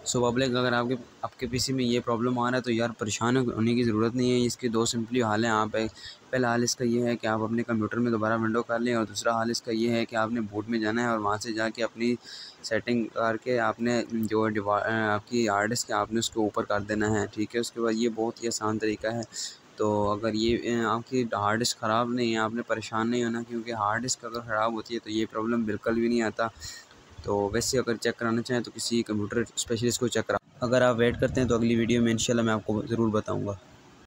So public, अगर आपके PC में ये प्रॉब्लम आ रहा है तो यार परेशान होने की ज़रूरत नहीं है। इसके दो सिंपली हाल हैं। आप पहला हाल इसका ये है कि आप अपने कंप्यूटर में दोबारा विंडो कर लें, और दूसरा हाल इसका ये है कि आपने बूट में जाना है और वहाँ से जाके अपनी सेटिंग करके आपने जो आपकी हार्ड डिस्क है आपने उसके ऊपर कर देना है, ठीक है। उसके बाद ये बहुत ही आसान तरीका है। तो अगर ये आपकी हार्ड डिस्क ख़राब नहीं है, आपने परेशान नहीं होना, क्योंकि हार्ड डिस्क अगर ख़राब होती है तो ये प्रॉब्लम बिल्कुल भी नहीं आता। तो वैसे अगर चेक कराना चाहें तो किसी कंप्यूटर स्पेशलिस्ट को चेक करा। अगर आप वेट करते हैं तो अगली वीडियो में इंशाल्लाह मैं आपको ज़रूर बताऊँगा।